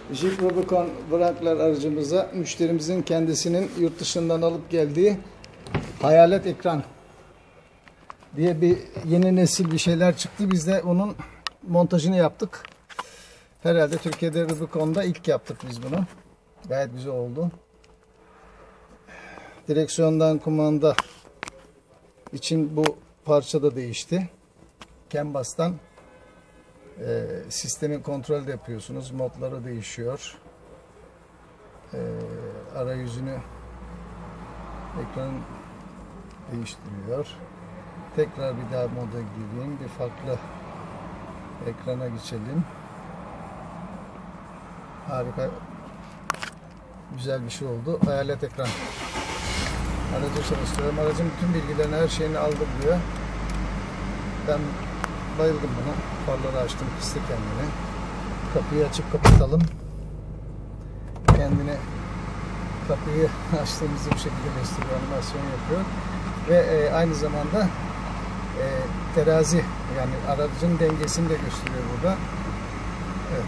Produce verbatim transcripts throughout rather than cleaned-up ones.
Jeep Rubicon Wrangler aracımıza müşterimizin kendisinin yurt dışından alıp geldiği hayalet ekran diye bir yeni nesil bir şeyler çıktı. Biz de onun montajını yaptık. Herhalde Türkiye'de Rubicon'da ilk yaptık biz bunu. Gayet güzel oldu. Direksiyondan kumanda için bu parça da değişti. CAN bus'tan e, sistemin kontrol de yapıyorsunuz. Modları değişiyor. E, arayüzünü ekranın değiştiriyor. Tekrar bir daha moda gireyim. Bir farklı ekrana geçelim. Harika. Güzel bir şey oldu. Hayalet ekran. Aracı çalıştırıyorum. Aracın bütün bilgilerini, her şeyini aldım diyor. Ben bayıldım buna. Farları açtım, kıstı kendini. Kapıyı açıp kapatalım. Kendine kapıyı açtığımızda bu şekilde gösteriyor, animasyon yapıyor. Ve e, aynı zamanda e, terazi, yani aracın dengesini de gösteriyor burada. Evet.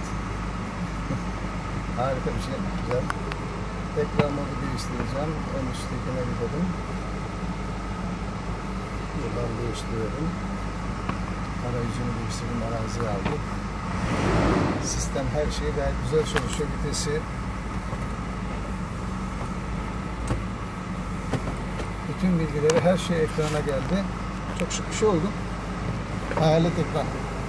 Harika bir şey. Güzel. Ekran modu değiştireceğim. En üsttekine gidelim. Buradan değiştiriyorum. Arayüzünü değiştirdim. Araziye aldık. Sistem, her şey gayet güzel çalışıyor. Vitesi. Bütün bilgileri, her şey ekrana geldi. Çok şık bir şey oldu. Hayalet ekran.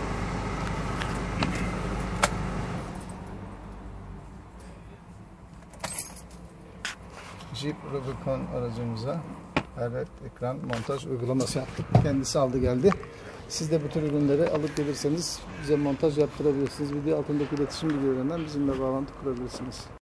Jeep Rubicon aracımıza hayalet ekran montaj uygulaması yaptık. Kendisi aldı geldi. Siz de bu tür ürünleri alıp gelirseniz bize montaj yaptırabilirsiniz. Video altındaki iletişim bilgilerinden bizimle bağlantı kurabilirsiniz.